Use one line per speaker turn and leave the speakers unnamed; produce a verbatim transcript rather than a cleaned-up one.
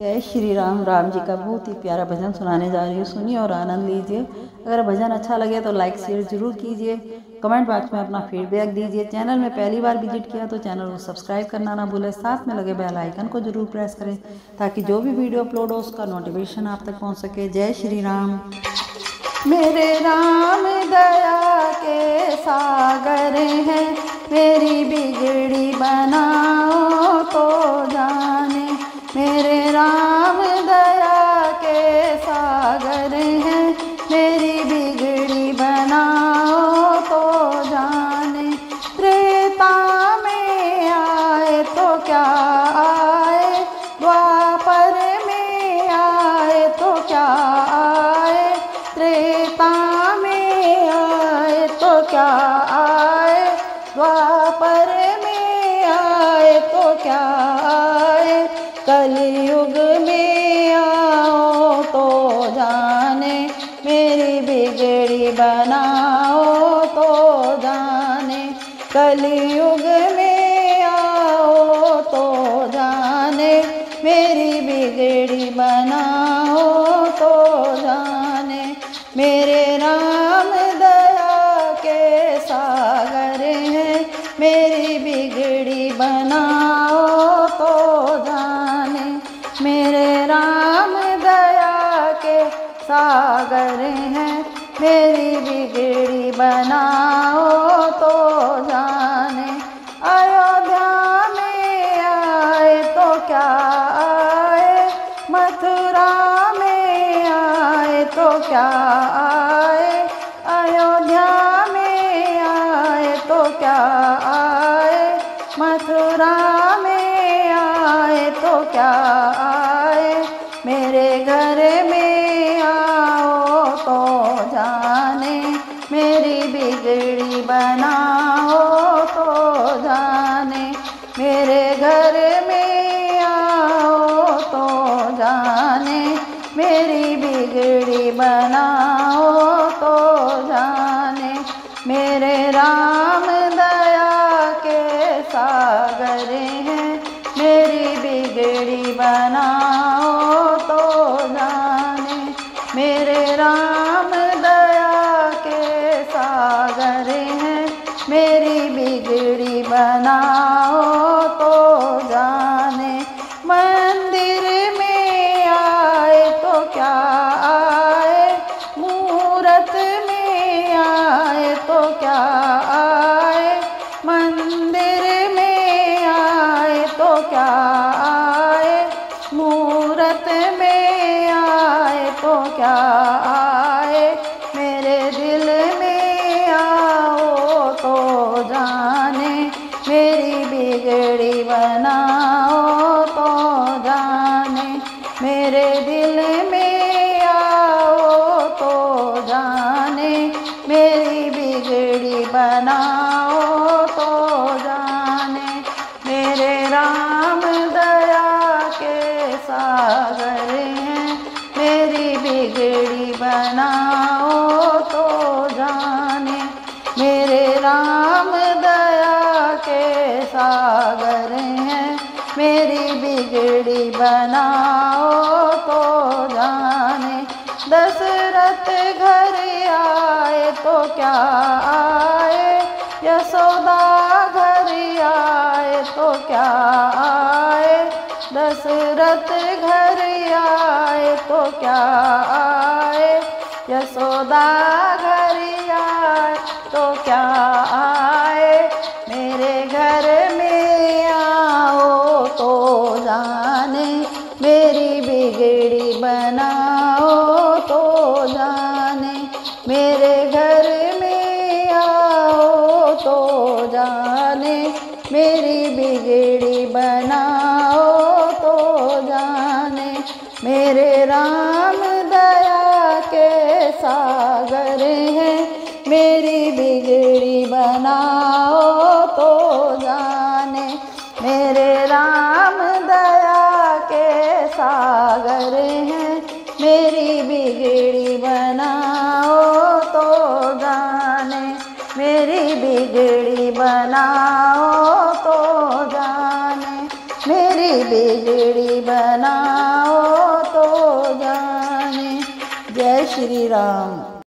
जय श्री राम। राम जी का बहुत ही प्यारा भजन सुनाने जा रही हूँ, सुनिए और आनंद लीजिए। अगर भजन अच्छा लगे तो लाइक शेयर जरूर कीजिए, कमेंट बॉक्स में अपना फीडबैक दीजिए। चैनल में पहली बार विजिट किया तो चैनल को सब्सक्राइब करना ना भूलें, साथ में लगे बेल आइकन को जरूर प्रेस करें ताकि जो भी वीडियो अपलोड हो उसका नोटिफिकेशन आप तक पहुँच सके। जय श्री राम। मेरे राम दया के सागर हैं, मेरी बिगड़ी बनाओ तो जाने। मेरे राम दया के सागर हैं, मेरी बिगड़ी बनाओ तो जाने। त्रेता में आए तो क्या आए, द्वापर में आए तो क्या आए। त्रेता में आए तो क्या आए, द्वापर में आए तो क्या आए। कलयुग में आओ तो जाने, मेरी बिगड़ी बनाओ तो जाने। कलयुग में आओ तो जाने, मेरी बिगड़ी बनाओ तो जाने। मेरे राम दया के सागर हैं, मेरी बिगड़ी बनाओ तो जाने। मेरे राम दया के सागर हैं, मेरी बिगड़ी बनाओ तो जाने। अयोध्या में आए तो क्या आए, मथुरा में आए तो क्या आए। अयोध्या में आए तो क्या आए, मथुरा में आए तो क्या आए। मेरे घर में आओ तो जाने, मेरी बिगड़ी बनाओ तो जाने। मेरे घर में आओ तो जाने, मेरी बिगड़ी बनाओ तो जाने। मेरे राम दया के सागर हैं, मेरी बिगड़ी बनाओ तो जाने। मेरे राम दया के सागर हैं, मेरी बिगड़ी बनाओ तो जाने। मंदिर में आए तो क्या आए, मूरत में आए तो क्या आए। मंदिर में आए तो क्या आए, मूरत में आए तो क्या आए। मेरे दिल में आओ तो जाने, मेरी बिगड़ी बनाओ तो जाने। मेरे दिल में आओ तो जाने, मेरी बिगड़ी बनाओ तो जाने। मेरे राम दया के सागर हैं, मेरी बिगड़ी बनाओ तो जाने। मेरे राम दया के सागर हैं, मेरी बिगड़ी बनाओ तो जाने। दशरथ घर आए तो क्या आए, यशोदा घर आए तो क्या आए। दशरथ घर आए तो क्या आए, यशोदा घर आए तो क्या आए। मेरे घर में आओ तो जाने, मेरी बिगड़ी बनाओ तो जाने। मेरे घर में आओ तो जाने, मेरी बिगड़ी बनाओ तो जाने। मेरे राम दया के सागर हैं, मेरी बिगड़ी बनाओ तो जाने। मेरे राम दया के सागर हैं, मेरी बिगड़ी बनाओ तो जाने। मेरी बिगड़ी बनाओ तो जाने, मेरी बिगड़ी बनाओ श्री राम।